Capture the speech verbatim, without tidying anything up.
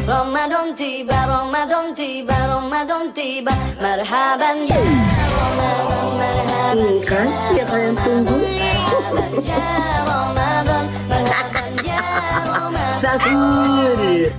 Ramadan tiba, Ramadan tiba, Ramadan tiba. Marhaban ya Ramadan, marhaban. Ini kan yang kalian tunggu. Marhaban ya Ramadan, marhaban ya Ramadan. Sahur.